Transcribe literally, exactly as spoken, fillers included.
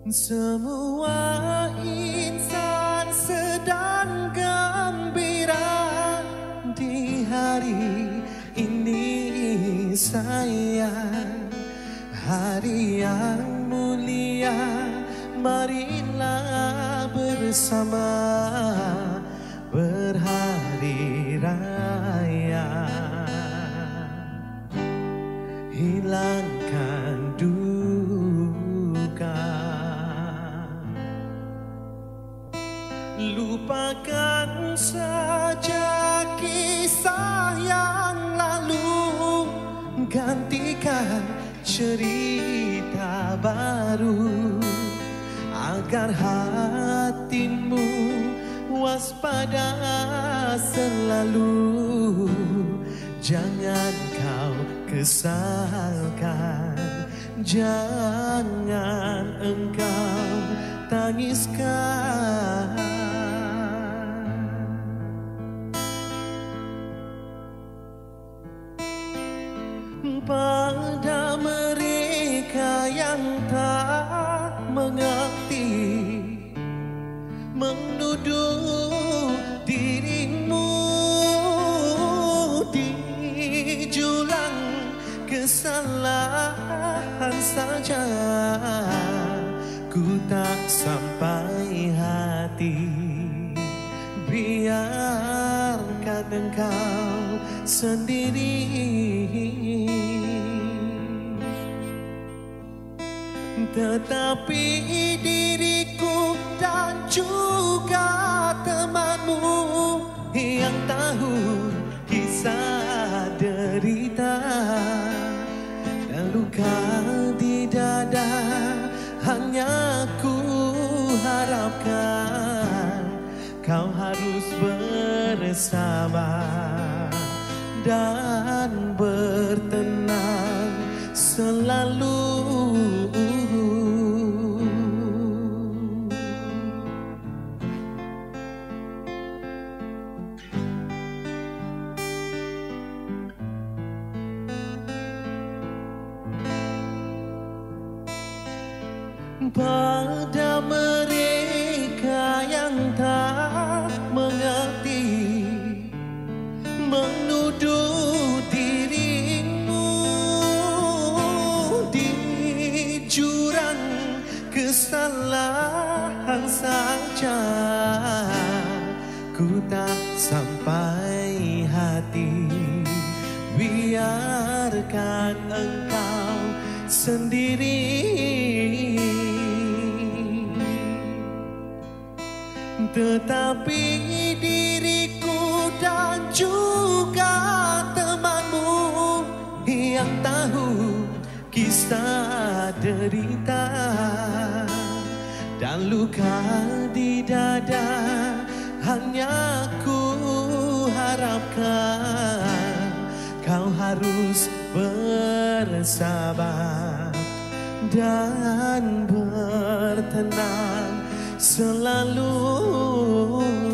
Semua insan sedang gembira di hari ini sayang. Hari yang mulia, marilah bersama berhari raya. Hilangkan duka, lupakan saja kisah yang lalu, gantikan cerita baru, agar hatimu waspada selalu. Jangan kau kesalkan, jangan engkau tangiskan. Pada mereka yang tak mengerti, menuduh dirimu di jurang kesalahan saja, ku tak sampai hati. Biarkan engkau sendiri, tetapi diriku dan juga temanmu yang tahu kisah derita dan luka di dada. Hanya ku harapkan kau harus bersabar dan bertenang selalu. Pada mereka yang tak mengerti, menuduh dirimu di jurang kesalahan saja, ku tak sampai hati. Biarkan engkau sendiri, tetapi diriku dan juga temanmu yang tahu kisah derita dan luka di dada. Hanya ku harapkan kau harus bersabar dan bertenang selalu.